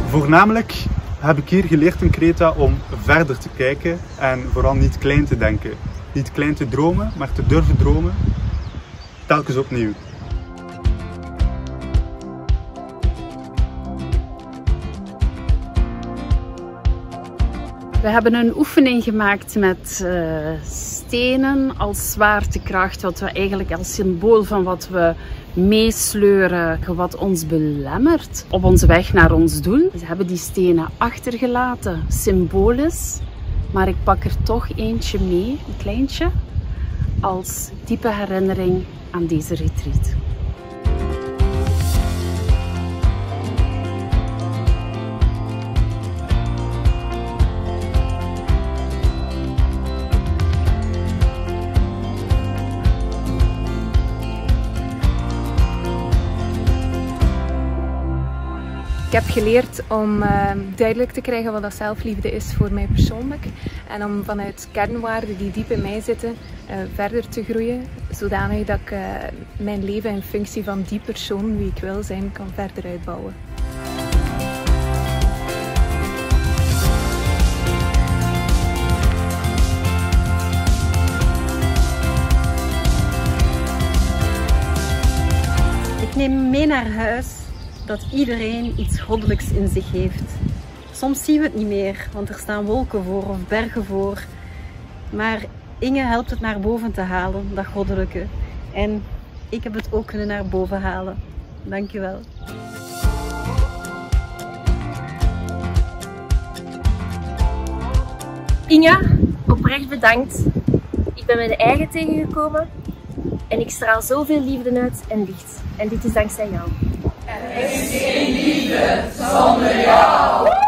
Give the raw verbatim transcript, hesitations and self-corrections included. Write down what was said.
Voornamelijk heb ik hier geleerd in Kreta om verder te kijken en vooral niet klein te denken. Niet klein te dromen, maar te durven dromen, telkens opnieuw. We hebben een oefening gemaakt met uh, stenen als zwaartekracht, wat we eigenlijk als symbool van wat we meesleuren, wat ons belemmert op onze weg naar ons doel. We hebben die stenen achtergelaten, symbolisch, maar ik pak er toch eentje mee, een kleintje, als diepe herinnering aan deze retreat. Ik heb geleerd om uh, duidelijk te krijgen wat dat zelfliefde is voor mij persoonlijk. En om vanuit kernwaarden die diep in mij zitten uh, verder te groeien. Zodanig dat ik uh, mijn leven in functie van die persoon wie ik wil zijn kan verder uitbouwen. Ik neem mee naar huis dat iedereen iets goddelijks in zich heeft. Soms zien we het niet meer, want er staan wolken voor of bergen voor. Maar Inge helpt het naar boven te halen, dat goddelijke. En ik heb het ook kunnen naar boven halen. Dankjewel. Inge, oprecht bedankt. Ik ben mijn eigen tegengekomen en ik straal zoveel liefde uit en licht. En dit is dankzij jou. Er is geen liefde zonder jou.